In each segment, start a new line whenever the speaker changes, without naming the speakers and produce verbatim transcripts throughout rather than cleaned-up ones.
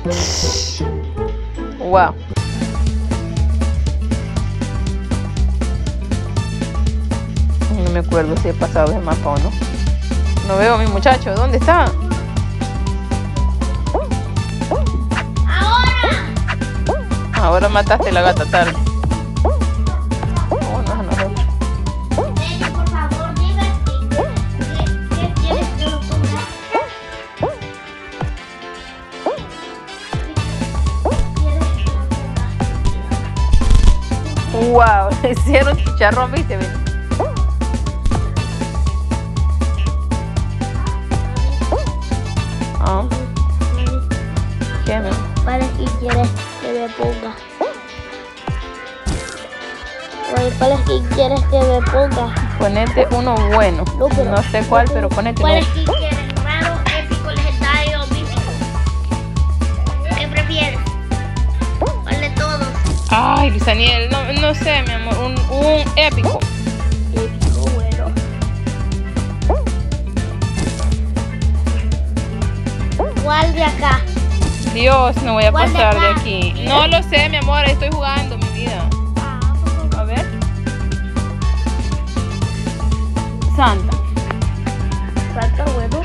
Wow. No me acuerdo si he pasado ese mapa o no. No veo a mi muchacho. ¿Dónde está? Ahora mataste la gata tarde. Oh, no, no, no.
Por favor, dime qué, qué quieres que lo ponga.
Wow, le hicieron chicharrón, viste. Oh. ¿Qué me?
¿Cuál es que quieres que me ponga? Oye, ¿cuál es que quieres que me ponga?
Ponete uno bueno.
No, pero-
No sé cuál, pero ponete
¿Cuál
uno.
es que quieres? ¿Raro, épico, legendario o mítico? ¿Qué prefieres? ¿Cuál de todos?
Ay, Luis Daniel, no, no sé, mi amor. Un, un épico.
Épico, bueno. ¿Cuál de acá?
Dios, no voy a
¿Cuál de
pasar de
acá?
aquí. No lo sé, mi amor, estoy jugando mi vida. A ver. Santa.
Falta bueno.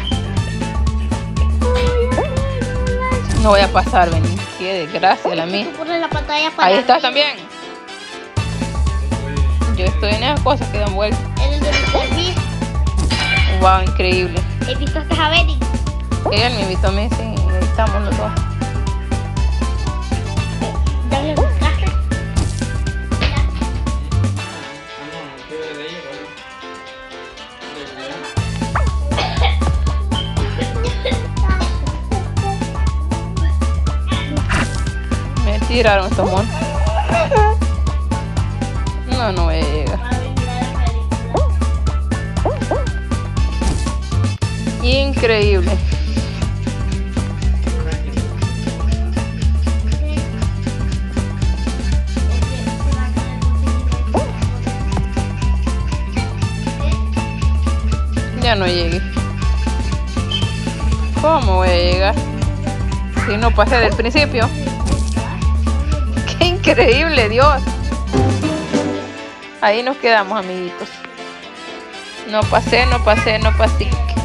No voy a pasar, vení. Qué desgracia la mía.
Tú pones la pantalla para
Ahí estás
arriba.
también. Yo estoy en esas cosas que dan vueltas.
En el de mister Beast.
Wow, increíble.
He visto a Javeri.
Él me invitó a mí, sí, y ahí estamos los dos.
¿Ya le buscaste?
Me tiraron estos monos. No, no voy a llegar. Increíble. Ya no llegué. ¿Cómo voy a llegar? Si no pasé del principio. ¡Qué increíble, Dios! Ahí nos quedamos, amiguitos. No pasé, no pasé, no pasé.